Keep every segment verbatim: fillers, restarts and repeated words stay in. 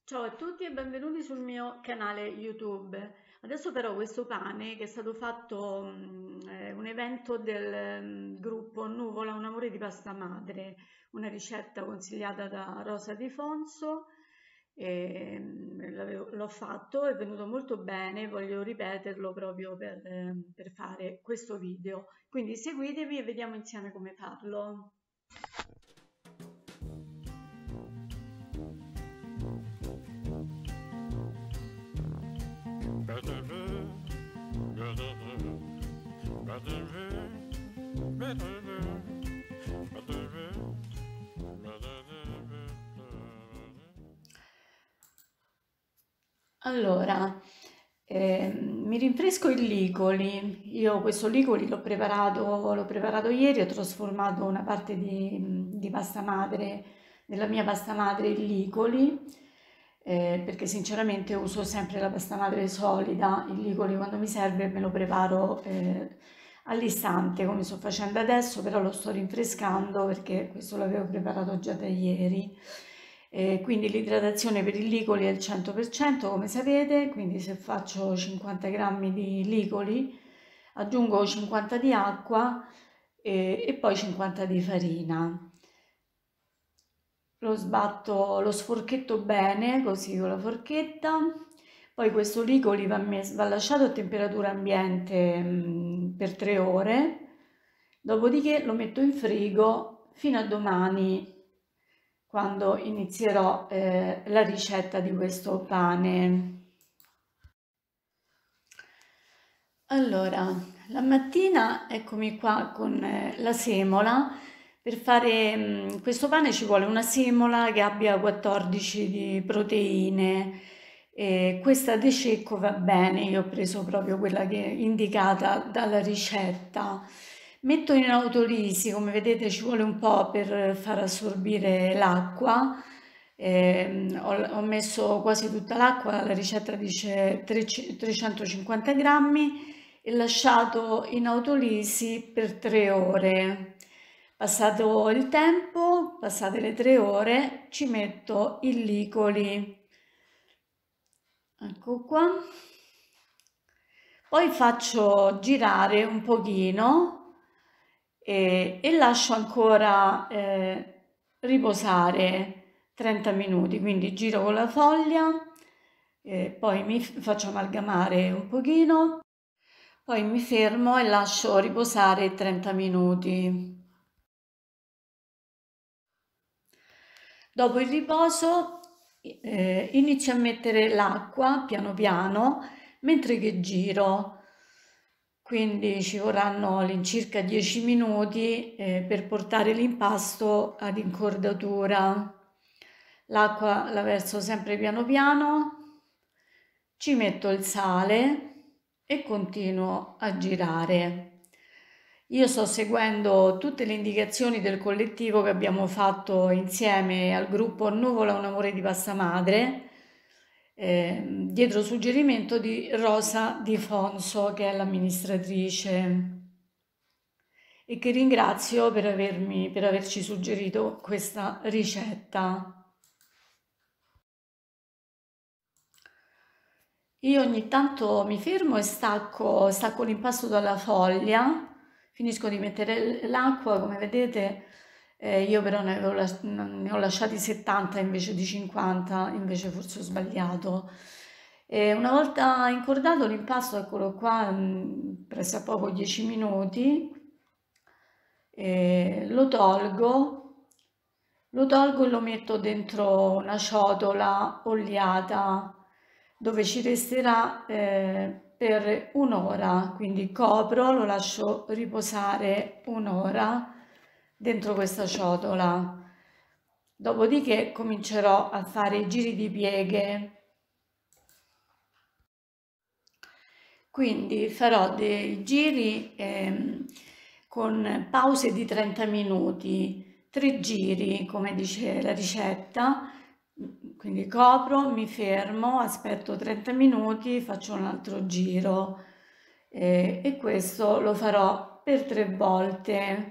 Ciao a tutti e benvenuti sul mio canale YouTube. Adesso farò questo pane che è stato fatto, mm, eh, un evento del mm, gruppo Nuvola, un amore di pasta madre, una ricetta consigliata da Rosa Di Fonso. E, mm, l'avevo- l'ho fatto, è venuto molto bene, voglio ripeterlo proprio per, eh, per fare questo video. Quindi seguitemi e vediamo insieme come farlo. Allora, ehm, mi rinfresco il Ligoli. Io questo Ligoli l'ho preparato, l'ho preparato ieri, ho trasformato una parte di, di pasta madre, della mia pasta madre in Ligoli, eh, perché sinceramente uso sempre la pasta madre solida. Il Ligoli quando mi serve me lo preparo eh, all'istante, come sto facendo adesso, però lo sto rinfrescando perché questo l'avevo preparato già da ieri. Eh, quindi l'idratazione per il licoli è il cento per cento come sapete, quindi se faccio cinquanta grammi di licoli aggiungo cinquanta di acqua eh, e poi cinquanta di farina. Lo sbatto, lo sforchetto bene così con la forchetta. Poi questo licoli va, mes- va lasciato a temperatura ambiente mm, per tre ore, dopodiché lo metto in frigo fino a domani, quando inizierò eh, la ricetta di questo pane. Allora, la mattina eccomi qua con eh, la semola. Per fare mm, questo pane ci vuole una semola che abbia quattordici di proteine. E questa de cecco va bene, io ho preso proprio quella che è indicata dalla ricetta. Metto in autolisi, come vedete ci vuole un po' per far assorbire l'acqua. Ehm, ho, ho messo quasi tutta l'acqua, la ricetta dice trecentocinquanta grammi e lasciato in autolisi per tre ore. Passato il tempo, passate le tre ore, ci metto il licoli. Ecco qua. Poi faccio girare un pochino e, e lascio ancora eh, riposare trenta minuti, quindi giro con la foglia, eh, poi mi f- faccio amalgamare un pochino, poi mi fermo e lascio riposare trenta minuti. Dopo il riposo eh, inizio a mettere l'acqua piano piano mentre che giro, quindi ci vorranno all'incirca dieci minuti eh, per portare l'impasto ad incordatura. L'acqua la verso sempre piano piano, ci metto il sale e continuo a girare. Io sto seguendo tutte le indicazioni del collettivo che abbiamo fatto insieme al gruppo Nuvola un amore di pasta madre, eh, dietro suggerimento di Rosa Di Fonso, che è l'amministratrice, e che ringrazio per avermi, per averci suggerito questa ricetta. Io ogni tanto mi fermo e stacco, stacco l'impasto dalla foglia, finisco di mettere l'acqua, come vedete, eh, io però ne, avevo las- ne ho lasciati settanta invece di cinquanta, invece forse ho sbagliato. E una volta incordato l'impasto, eccolo qua, mh, presso a poco dieci minuti, e lo tolgo, lo tolgo e lo metto dentro una ciotola oliata dove ci resterà eh, per un'ora, quindi copro, lo lascio riposare un'ora dentro questa ciotola. Dopodiché comincerò a fare i giri di pieghe. Quindi farò dei giri ehm, con pause di trenta minuti, tre giri, come dice la ricetta. Quindi copro, mi fermo, aspetto trenta minuti, faccio un altro giro eh, e questo lo farò per tre volte.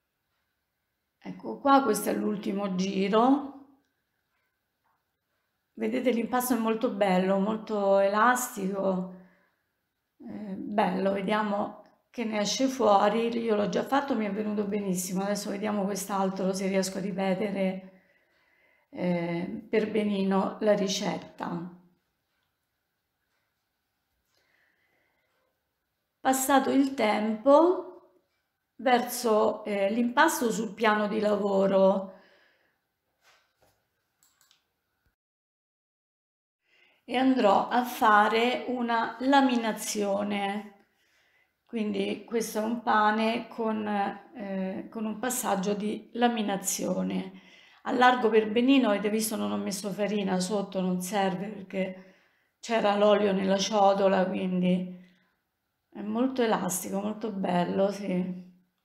Ecco qua, questo è l'ultimo giro. vedete l'impasto è molto bello, molto elastico, eh, bello, vediamo che ne esce fuori. Io l'ho già fatto, mi è venuto benissimo. Adesso vediamo quest'altro se riesco a ripetere eh, per benino la ricetta. Passato il tempo, verso eh, l'impasto sul piano di lavoro e andrò a fare una laminazione. Quindi questo è un pane con, eh, con un passaggio di laminazione. Allargo per benino, avete visto non ho messo farina sotto, non serve perché c'era l'olio nella ciotola, quindi è molto elastico, molto bello, sì.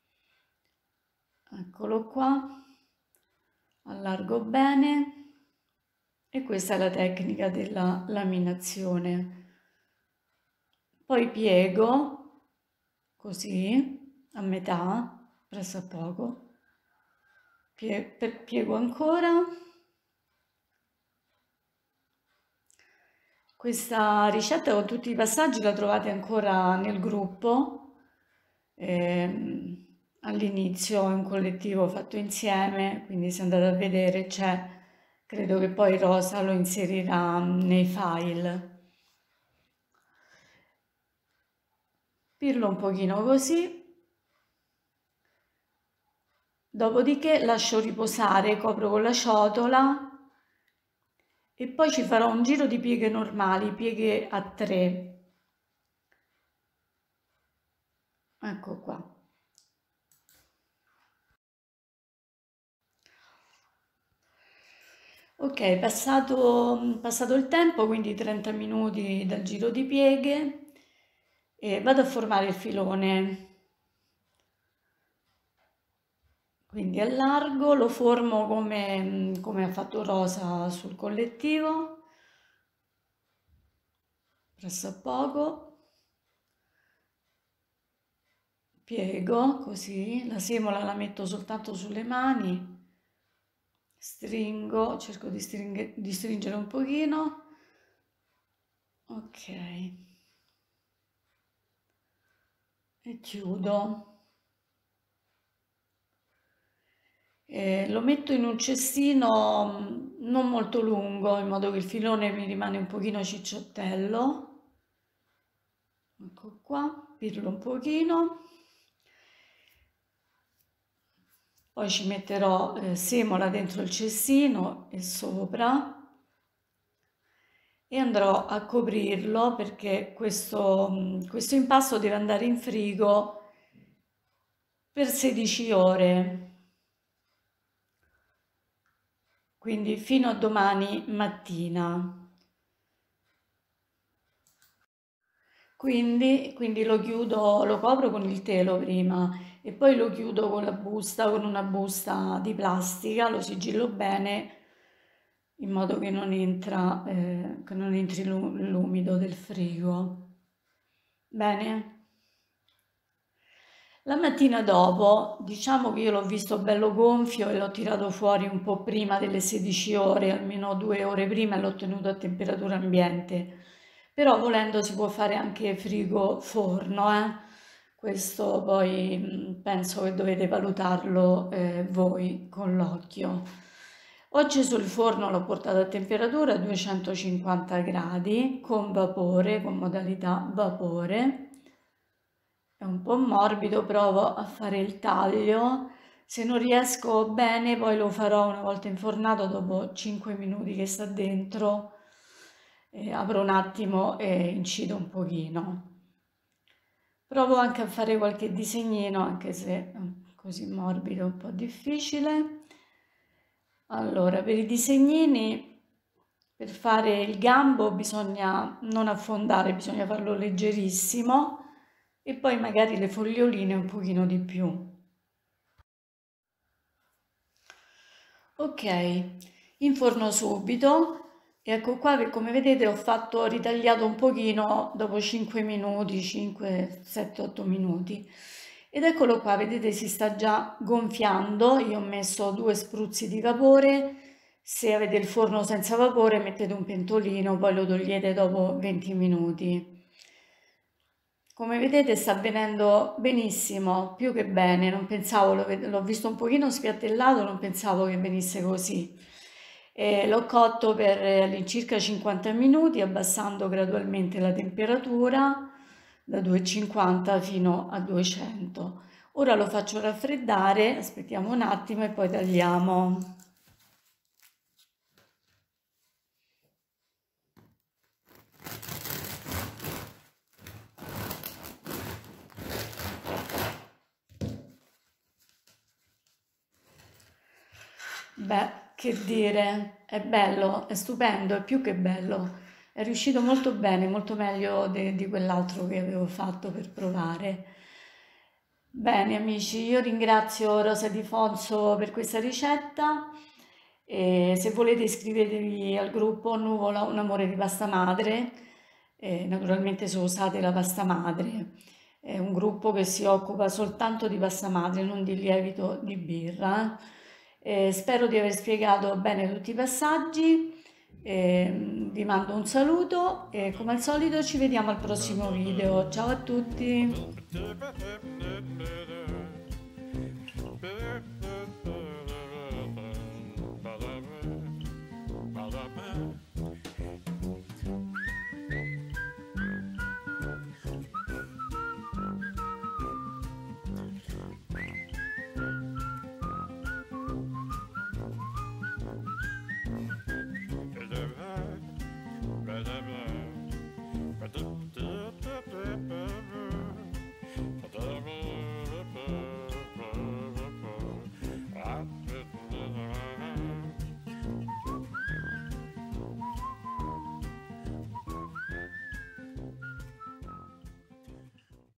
Eccolo qua, allargo bene e questa è la tecnica della laminazione. Poi piego così a metà, presso a poco, Pie per piego ancora. Questa ricetta con tutti i passaggi la trovate ancora nel gruppo. Ehm, all'inizio è un collettivo fatto insieme, quindi se andate a vedere c'è, credo che poi Rosa lo inserirà nei file. Pirlo un pochino così, dopodiché lascio riposare, copro con la ciotola e poi ci farò un giro di pieghe normali, pieghe a tre. Ecco qua. Ok, passato, passato il tempo, quindi trenta minuti dal giro di pieghe, e vado a formare il filone. Quindi allargo, lo formo come, come ha fatto Rosa sul collettivo, presso a poco, piego così, la semola la metto soltanto sulle mani, stringo, cerco di, stringe, di stringere un pochino, ok, e chiudo. E lo metto in un cestino mm, non molto lungo, in modo che il filone mi rimane un pochino cicciottello. Ecco qua, pirlo un pochino. Poi ci metterò eh, semola dentro il cestino e sopra e andrò a coprirlo perché questo, mm, questo impasto deve andare in frigo per sedici ore. Quindi fino a domani mattina. Quindi, quindi lo chiudo, lo copro con il telo prima e poi lo chiudo con la busta, con una busta di plastica, lo sigillo bene in modo che non entra, eh, che non entri l'umido del frigo. Bene? La mattina dopo, diciamo che io l'ho visto bello gonfio e l'ho tirato fuori un po' prima delle sedici ore, almeno due ore prima, e l'ho tenuto a temperatura ambiente. Però volendo si può fare anche frigo forno, eh? Questo poi mh, penso che dovete valutarlo eh, voi con l'occhio. Ho acceso il forno, l'ho portato a temperatura duecentocinquanta gradi con vapore, con modalità vapore. È un po' morbido, provo a fare il taglio. Se non riesco bene, poi lo farò una volta infornato dopo cinque minuti che sta dentro. E apro un attimo e incido un pochino. Provo anche a fare qualche disegnino, anche se è così morbido è un po' difficile. Allora, per i disegnini, per fare il gambo bisogna non affondare, bisogna farlo leggerissimo e poi magari le foglioline un pochino di più. Ok, inforno subito. E ecco qua che come vedete ho fatto, ho ritagliato un pochino dopo cinque minuti, cinque, sette, otto minuti. Ed eccolo qua, vedete si sta già gonfiando, io ho messo due spruzzi di vapore Se avete il forno senza vapore mettete un pentolino, poi lo togliete dopo venti minuti. Come vedete sta venendo benissimo, più che bene, non pensavo, l'ho ved- l'ho visto un pochino spiattellato, non pensavo che venisse così. E l'ho cotto per eh, all'incirca cinquanta minuti, abbassando gradualmente la temperatura da duecentocinquanta fino a duecento. Ora lo faccio raffreddare, aspettiamo un attimo e poi tagliamo. Beh, che dire, è bello, è stupendo, è più che bello. È riuscito molto bene, molto meglio de- di quell'altro che avevo fatto per provare. Bene, amici, io ringrazio Rosa Di Fonso per questa ricetta e se volete iscrivetevi al gruppo Nuvola, un amore di pasta madre. Eh, naturalmente se usate la pasta madre. È un gruppo che si occupa soltanto di pasta madre, non di lievito di birra. Eh, spero di aver spiegato bene tutti i passaggi. Eh, vi mando un saluto e come al solito ci vediamo al prossimo video. Ciao a tutti!